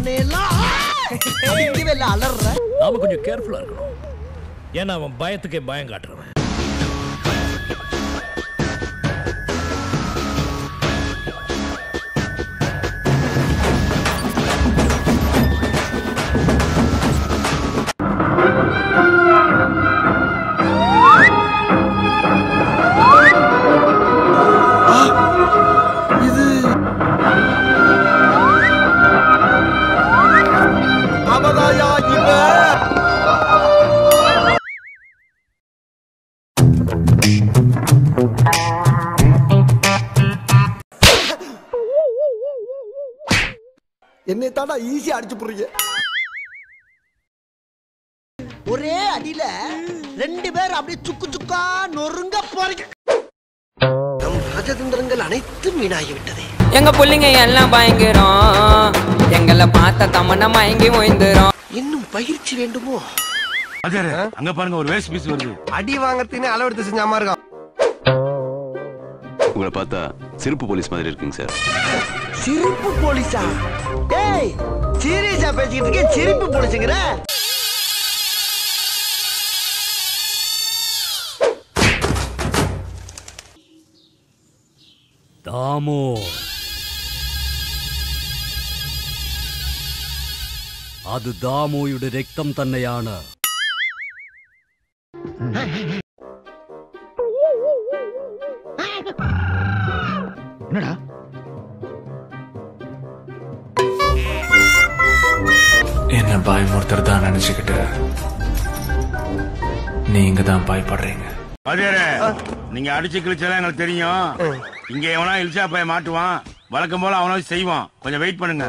உன்னையெல்லாம் அடிக்கவே இல்லை அலற. நாம கொஞ்சம் கேர்ஃபுல்லா இருக்கணும். ஏன்னா அவன் பயத்துக்கே பயம் காட்டுறவன். என்னை தாண்டா ஈஸியா அடிச்சு போடுறீங்க. ஒரே அடியில 2 பேர் அப்படியே சுக்கு சுக்கா நொறுங்க போறீங்க. நம் ராஜதந்திரங்கள் அனைத்தும் வீணாகிவிட்டதே. எங்க புள்ளிங்க எல்லாம் பயங்கரம். எங்களை பார்த்த தமன்னா மயங்கி ஓய்ந்துரும். இன்னும் பயிற்சி வேண்டுமோ? அங்க பாருங்க ஒரு வேஸ்ட் பீஸ் வருது. அடி வாங்கறதுன்னு அளவெடுத்து செஞ்சாம இருக்கான். உங்களை பார்த்தா சிரிப்பு போலீஸ் மாதிரி இருக்குங்க சார். சிரிப்பு போலீஸா? டேய் சீரியஸா பேசிக்கிட்டு இருக்கேன். சிரிப்பு போலீஸ்ங்கற? தாமோ അത് ദാമോയുടെ രക്തം തന്നെയാണ്. என்னடா என்ன பயமுறுத்தர் தான் நினைச்சுக்கிட்டு நீங்க தான் பயப்படுறீங்க. நீங்க அடிச்சு கிழிச்சாலும் எங்களுக்கு தெரியும். இங்க எவனா இல்சா பைய மாட்டுவான். வழக்கம் போல அவனா செய்வான். கொஞ்சம் வெயிட் பண்ணுங்க.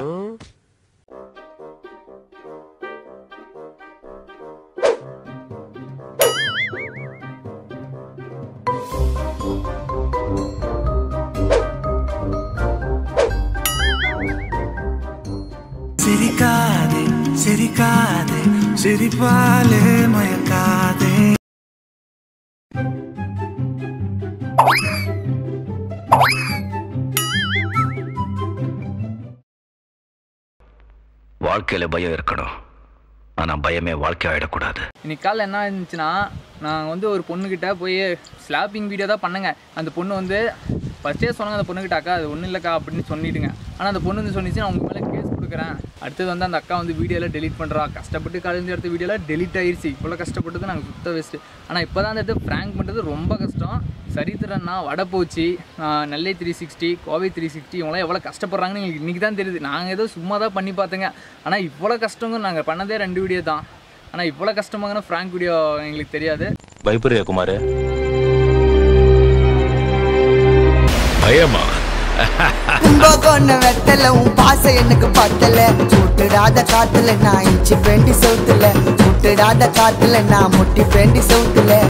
சிரிக்காதே சிரிக்காதே சிரிப்பாலே மயக்காதே. வாழ்க்கையில பயம் இருக்கணும். ஆனா பயமே வாழ்க்கை ஆயிடக்கூடாது. இன்னைக்கு காலையில் என்ன இருந்துச்சுன்னா, நான் வந்து ஒரு பொண்ணுக்கிட்ட போய் ஸ்லாப்பிங் வீடியோ தான் பண்ணுங்க. அந்த பொண்ணு வந்து ஃபஸ்ட்டே சொன்னாங்க அந்த பொண்ணுக்கிட்ட, அக்கா அது ஒன்றும் இல்லைக்கா அப்படின்னு சொல்லிட்டுங்க. ஆனால் அந்த பொண்ணு வந்து சொன்னிச்சு, நான் உங்கள் மேலே கேஸ் கொடுக்குறேன். அடுத்தது வந்து அந்த அக்கா வந்து வீடியோவில் டெலிட் பண்ணுறா. கஷ்டப்பட்டு காலேஜ் எடுத்த வீடியோவில் டெலிட் ஆயிடுச்சு. இவ்வளோ கஷ்டப்பட்டது நாங்கள் சுத்த வேஸ்ட்டு. ஆனால் இப்போ தான் அந்த இடத்துல ப்ராங்க் பண்ணுறது ரொம்ப கஷ்டம். சரித்திரன்னா வடப்போச்சி, நெல்லை 360, கோவை 360 இவங்களாம் எவ்வளோ கஷ்டப்படுறாங்கன்னு எங்களுக்கு இன்றைக்கி தான் தெரியுது. நாங்கள் ஏதோ சும்மா தான் பண்ணி பார்த்தேங்க. ஆனால் இவ்வளோ கஷ்டங்க நாங்கள் பண்ணதே 2 வீடியோ தான். ஆனால் இவ்வளோ கஷ்டமாகனா ஃப்ராங்க் வீடியோ எங்களுக்கு தெரியாது. பயப்படுறியா குமார்? பயமா? கொன்ன வெத்தல உன் பாச எனக்கு பத்தல. சுட்டுடாத காத்துல நான் இஞ்சி பெண்டி சவுத்துல. சுட்டுடாத காத்துல நான் முட்டி பெண்டி சவுத்துல.